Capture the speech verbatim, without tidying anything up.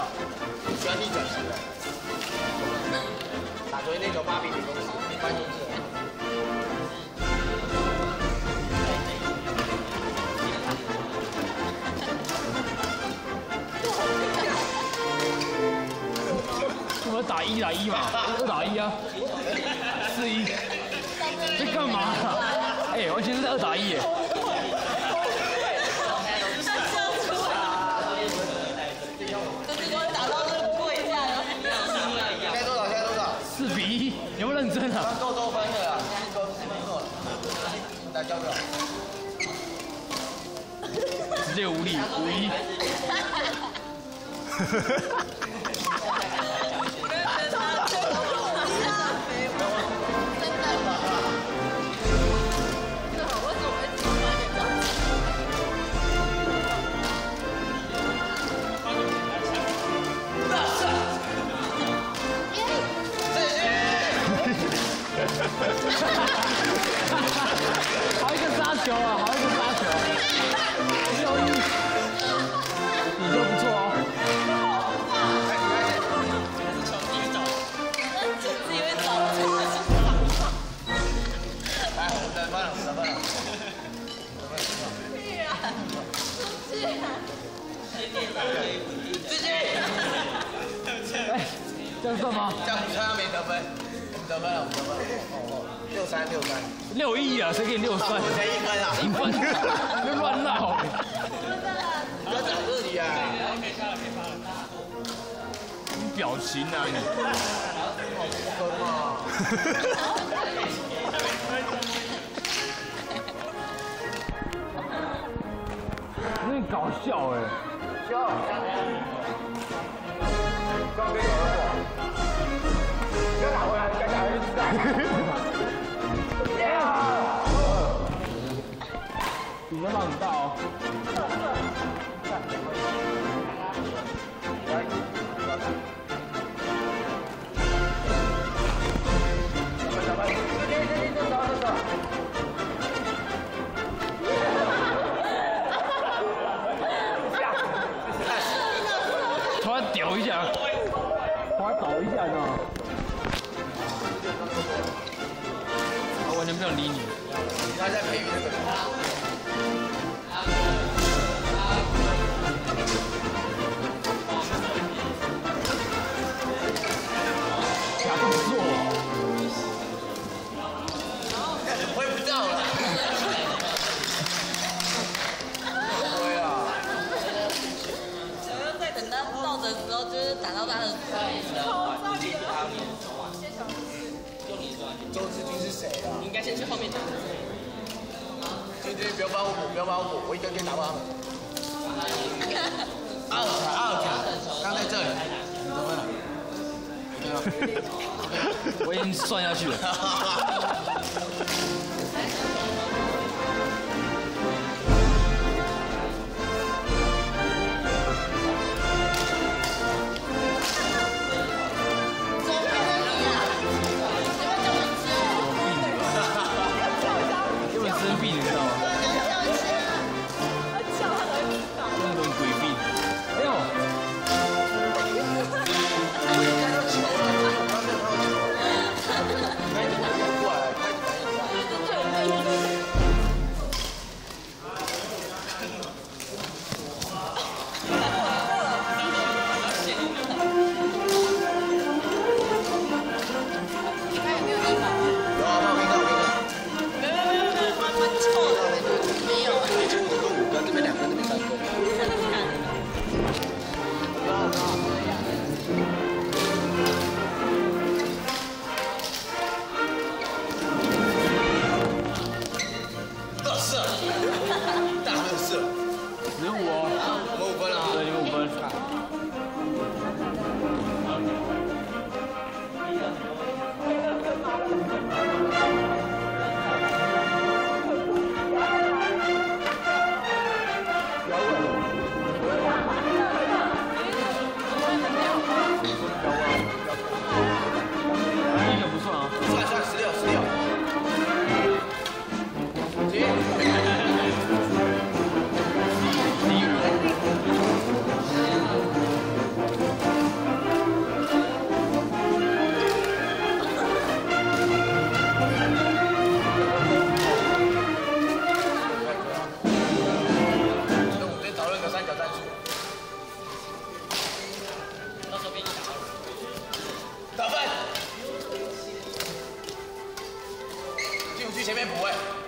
啊，你喜欢逆转型的，打昨天那球八比零公司，关键是。 我们打一打一嘛，二打一啊，四一，在干嘛？哎，完全是在二打一耶！ 打到这个跪下了。 现在多少？现在多少？ 四比一，你要不认真啊？ 够多分的啦，够够了。来交给我。 直接无力，五一。好一个杀球啊！好一个杀球！六一，你就不错哦。 自己会找来，我们得分了，我们得分了。 屁啊！出去啊！ 自己。 哎，这样算吗？ 这样他没得分，我们得分了，我们得分了。哦哦，六三六三。 六一啊，谁给你六三？ 我才一分啊！ 一分，别乱闹。 不要找这里啊！ 你表情啊你。 分嘛。 有点搞笑哎。 笑。刚给我了不？不要打回来，该打还是打。 比分很大哦。突然屌一下，突然倒一下，你知道吗？他完全不想理你。 他在培育那个。 打到他的周志军是谁啊？ 你应该先去后面打。 君君，不要帮我补，不要帮我补，我一个先打爆他们。二卡二卡，刚在这里，你得分了。 我已经算下去了。 快点去前面补位。